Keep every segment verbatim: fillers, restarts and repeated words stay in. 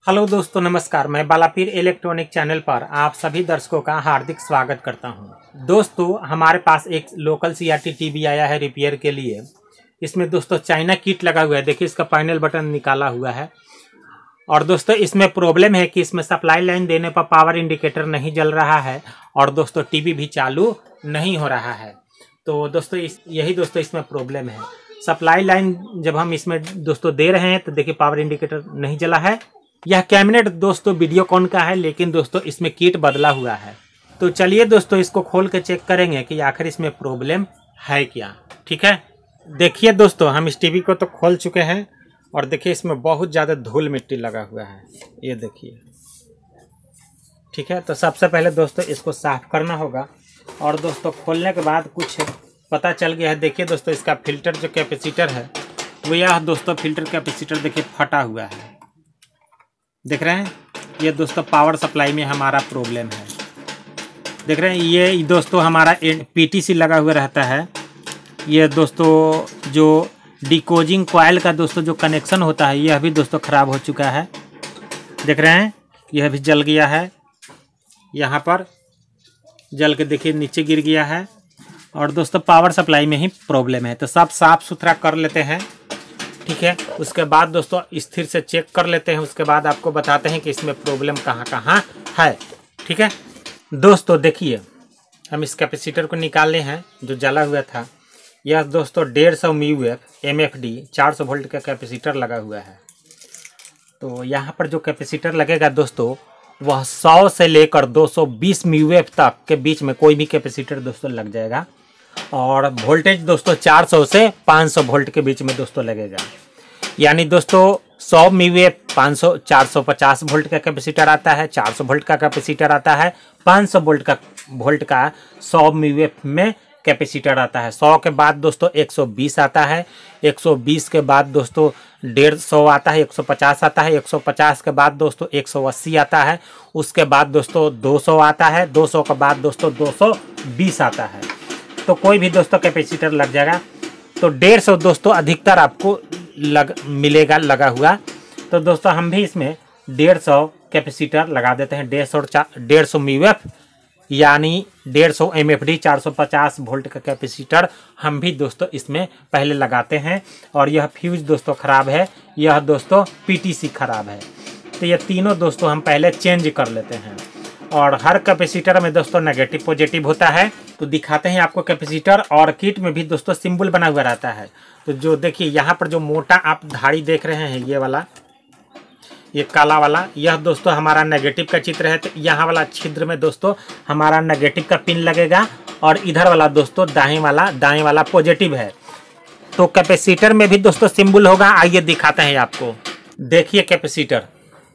Hello दोस्तों, नमस्कार। मैं बालापीर इलेक्ट्रॉनिक चैनल पर आप सभी दर्शकों का हार्दिक स्वागत करता हूं। दोस्तों, हमारे पास एक लोकल सीआरटी टीवी आया है रिपेयर के लिए। इसमें दोस्तों चाइना किट लगा हुआ है। देखिए, इसका पैनल बटन निकाला हुआ है। और दोस्तों इसमें प्रॉब्लम है कि इसमें सप्लाई लाइन देने पर पावर इंडिकेटर नहीं जल रहा है और दोस्तों टीवी भी चालू नहीं हो रहा है। तो दोस्तों इस यही दोस्तों इसमें प्रॉब्लम है। सप्लाई लाइन जब हम इसमें दोस्तों दे रहे हैं तो देखिए पावर इंडिकेटर नहीं जला है। यह कैबिनेट दोस्तों वीडियोकॉन का है, लेकिन दोस्तों इसमें किट बदला हुआ है। तो चलिए दोस्तों इसको खोल के चेक करेंगे कि आखिर इसमें प्रॉब्लम है क्या। ठीक है, देखिए दोस्तों, हम इस टीवी को तो खोल चुके हैं और देखिए इसमें बहुत ज़्यादा धूल मिट्टी लगा हुआ है। ये देखिए, ठीक है। तो सबसे पहले दोस्तों इसको साफ करना होगा। और दोस्तों खोलने के बाद कुछ पता चल गया है। देखिए दोस्तों, इसका फिल्टर जो कैपेसिटर है वो यह दोस्तों फिल्टर कैपेसिटर देखिए फटा हुआ है। देख रहे हैं, ये दोस्तों पावर सप्लाई में हमारा प्रॉब्लम है। देख रहे हैं, ये दोस्तों हमारा पीटीसी लगा हुआ रहता है। ये दोस्तों जो डिकोजिंग कॉइल का दोस्तों जो कनेक्शन होता है यह भी दोस्तों ख़राब हो चुका है। देख रहे हैं, यह भी जल गया है। यहाँ पर जल के देखिए नीचे गिर गया है। और दोस्तों पावर सप्लाई में ही प्रॉब्लम है। तो सब साफ़ सुथरा कर लेते हैं, ठीक है। उसके बाद दोस्तों स्थिर से चेक कर लेते हैं। उसके बाद आपको बताते हैं कि इसमें प्रॉब्लम कहाँ कहाँ है, ठीक है। दोस्तों देखिए, हम इस कैपेसिटर को निकाले हैं जो जला हुआ था। यह दोस्तों डेढ़ सौ mu F M F D चार सौ वोल्ट का कैपेसिटर लगा हुआ है। तो यहाँ पर जो कैपेसिटर लगेगा दोस्तों वह सौ से लेकर दो सौ बीस म्यू एफ तक के बीच में कोई भी कैपेसिटर दोस्तों लग जाएगा। और वोल्टेज दोस्तों चार सौ से पाँच सौ वोल्ट के बीच में दोस्तों लगेगा। यानी दोस्तों सौ म्यू एफ पाँच सौ चार सौ पचास वोल्ट का कैपेसिटर आता है, चार सौ वोल्ट का कैपेसिटर आता है, पाँच सौ वोल्ट का वोल्ट का सौ म्यू एफ में कैपेसिटर आता है। सौ के बाद दोस्तों एक सौ बीस आता है, एक सौ बीस के बाद दोस्तों डेढ़ सौ आता है, एक सौ पचास आता है, एक सौ पचास के बाद दोस्तों एक सौ अस्सी आता है, उसके बाद दोस्तों दो सौ आता है, दो सौ के बाद दोस्तों दो सौ बीस आता है। तो कोई भी दोस्तों कैपेसिटर लग जाएगा। तो डेढ़ सौ दोस्तों अधिकतर आपको लग मिलेगा लगा हुआ। तो दोस्तों हम भी इसमें डेढ़ सौ कैपेसिटर लगा देते हैं। डेढ़ सौ डेढ़ सौ म्यू एफ यानी डेढ़ सौ एम एफ डी चार सौ पचास वोल्ट का कैपेसिटर हम भी दोस्तों इसमें पहले लगाते हैं। और यह फ्यूज दोस्तों ख़राब है, यह दोस्तों पीटीसी ख़राब है। तो ये तीनों दोस्तों हम पहले चेंज कर लेते हैं। और हर कैपेसिटर में दोस्तों नेगेटिव पॉजिटिव होता है। तो दिखाते हैं आपको कैपेसिटर। और किट में भी दोस्तों सिंबल बना हुआ रहता है। तो जो देखिए यहाँ पर जो मोटा आप धारी देख रहे हैं, ये वाला, ये काला वाला, यह दोस्तों हमारा नेगेटिव का चित्र है। तो यहाँ वाला छिद्र में दोस्तों हमारा नेगेटिव का पिन लगेगा और इधर वाला दोस्तों दाएं वाला दाएं वाला पॉजिटिव है। तो कैपेसिटर में भी दोस्तों सिंबल होगा। आइए दिखाते हैं आपको। देखिए कैपेसिटर,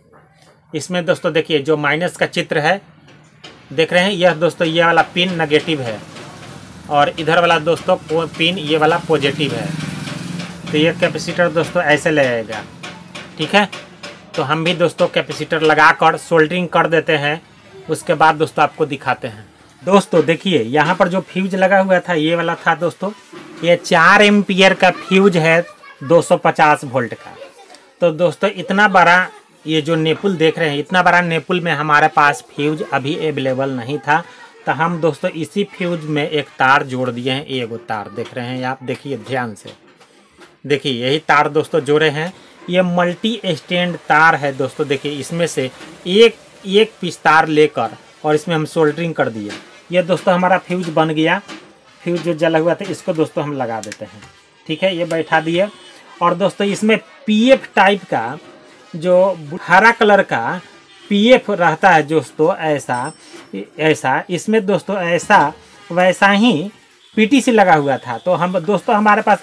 इसमें दोस्तों देखिए जो माइनस का चित्र है, देख रहे हैं, यह दोस्तों ये वाला पिन नेगेटिव है और इधर वाला दोस्तों पिन ये वाला पॉजिटिव है। तो ये कैपेसिटर दोस्तों ऐसे लगेगा, ठीक है। तो हम भी दोस्तों कैपेसिटर लगाकर सोल्डरिंग कर देते हैं। उसके बाद दोस्तों आपको दिखाते हैं। दोस्तों देखिए यहाँ पर जो फ्यूज लगा हुआ था ये वाला था दोस्तों, ये चार एम्पियर का फ्यूज है दो सौ पचास वोल्ट का। तो दोस्तों इतना बड़ा ये जो नेपुल देख रहे हैं, इतना बड़ा नेपुल में हमारे पास फ्यूज अभी अवेलेबल नहीं था। तो हम दोस्तों इसी फ्यूज में एक तार जोड़ दिए हैं। एगो तार देख रहे हैं आप, देखिए ध्यान से देखिए, यही तार दोस्तों जोड़े हैं। ये मल्टी स्टैंड तार है दोस्तों। देखिए इसमें से एक एक पीस तार लेकर और इसमें हम सोल्डरिंग कर दिए। ये दोस्तों हमारा फ्यूज बन गया। फ्यूज जो जला हुआ था इसको दोस्तों हम लगा देते हैं, ठीक है। ये बैठा दिए। और दोस्तों इसमें पीएफ टाइप का जो हरा कलर का पीएफ रहता है दोस्तों, ऐसा ऐसा इसमें दोस्तों ऐसा वैसा ही पीटीसी लगा हुआ था। तो हम दोस्तों हमारे पास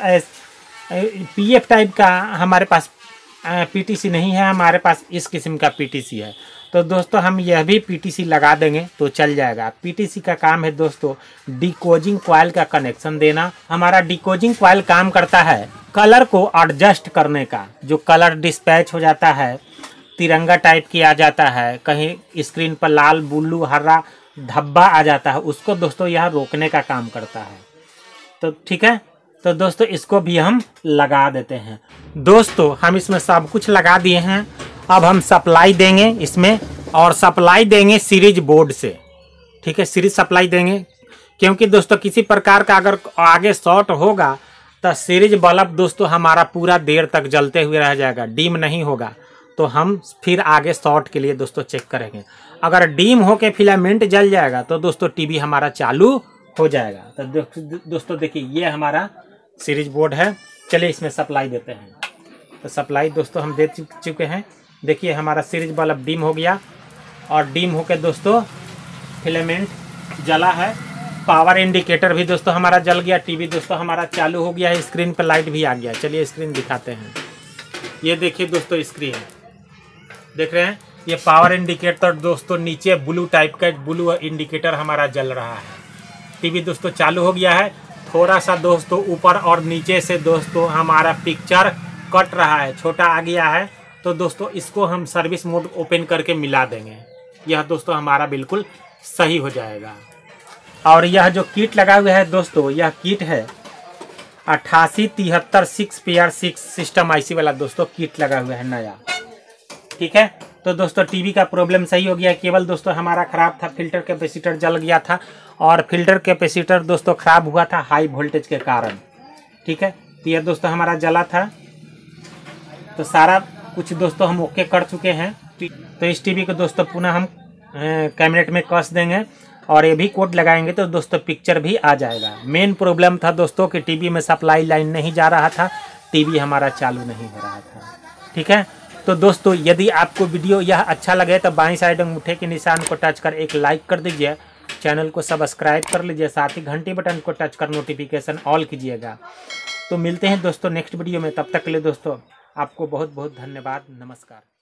पीएफ टाइप का हमारे पास पीटीसी नहीं है, हमारे पास इस किस्म का पीटीसी है। तो दोस्तों हम यह भी पीटीसी लगा देंगे तो चल जाएगा। पीटीसी का काम है दोस्तों डिकोजिंग कॉइल का कनेक्शन देना। हमारा डिकोजिंग कॉइल काम करता है कलर को एडजस्ट करने का। जो कलर डिस्पैच हो जाता है, तिरंगा टाइप की आ जाता है, कहीं स्क्रीन पर लाल ब्लू हरा धब्बा आ जाता है, उसको दोस्तों यह रोकने का काम करता है। तो ठीक है, तो दोस्तों इसको भी हम लगा देते हैं। दोस्तों हम इसमें सब कुछ लगा दिए हैं अब हम सप्लाई देंगे इसमें, और सप्लाई देंगे सीरीज बोर्ड से। ठीक है, सीरीज सप्लाई देंगे, क्योंकि दोस्तों किसी प्रकार का अगर आगे शॉर्ट होगा तो सीरीज बल्ब दोस्तों हमारा पूरा देर तक जलते हुए रह जाएगा, डीम नहीं होगा। तो हम फिर आगे शॉर्ट के लिए दोस्तों चेक करेंगे। अगर डीम होके फिलामेंट जल जाएगा तो दोस्तों टीवी हमारा चालू हो जाएगा। तो दोस्तों देखिए ये हमारा सीरीज बोर्ड है। चलिए इसमें सप्लाई देते हैं। तो सप्लाई दोस्तों हम दे चुके हैं। देखिए हमारा सीरीज बल्ब डीम हो गया, और डीम होके दोस्तों फिलामेंट जला है। पावर इंडिकेटर भी दोस्तों हमारा जल गया। टीवी दोस्तों हमारा चालू हो गया है। स्क्रीन पर लाइट भी आ गया। चलिए स्क्रीन दिखाते हैं। ये देखिए दोस्तों स्क्रीन देख रहे हैं, ये पावर इंडिकेटर दोस्तों नीचे ब्लू टाइप का ब्लू इंडिकेटर हमारा जल रहा है। टीवी दोस्तों चालू हो गया है। थोड़ा सा दोस्तों ऊपर और नीचे से दोस्तों हमारा पिक्चर कट रहा है, छोटा आ गया है। तो दोस्तों इसको हम सर्विस मोड ओपन करके मिला देंगे। यह दोस्तों हमारा बिल्कुल सही हो जाएगा। और यह जो किट लगा हुआ है दोस्तों, यह किट है अट्ठासी तिहत्तर six pair six system IC वाला दोस्तों किट लगा हुआ है नया। ठीक है, तो दोस्तों टीवी का प्रॉब्लम सही हो गया। केवल दोस्तों हमारा खराब था, फिल्टर कैपेसिटर जल गया था, और फिल्टर कैपेसिटर दोस्तों खराब हुआ था हाई वोल्टेज के कारण। ठीक है, तो यह दोस्तों हमारा जला था। तो सारा कुछ दोस्तों हम ओके कर चुके हैं। तो इस टीवी को दोस्तों पुनः हम कैबिनेट में कस देंगे, और ये भी कोड लगाएंगे तो दोस्तों पिक्चर भी आ जाएगा। मेन प्रॉब्लम था दोस्तों कि टीवी में सप्लाई लाइन नहीं जा रहा था, टीवी हमारा चालू नहीं हो रहा था। ठीक है, तो दोस्तों यदि आपको वीडियो यह अच्छा लगे तो बाईं साइड अंगूठे के निशान को टच कर एक लाइक कर दीजिए, चैनल को सब्सक्राइब कर लीजिए, साथ ही घंटी बटन को टच कर नोटिफिकेशन ऑल कीजिएगा। तो मिलते हैं दोस्तों नेक्स्ट वीडियो में। तब तक के लिए दोस्तों आपको बहुत बहुत धन्यवाद। नमस्कार।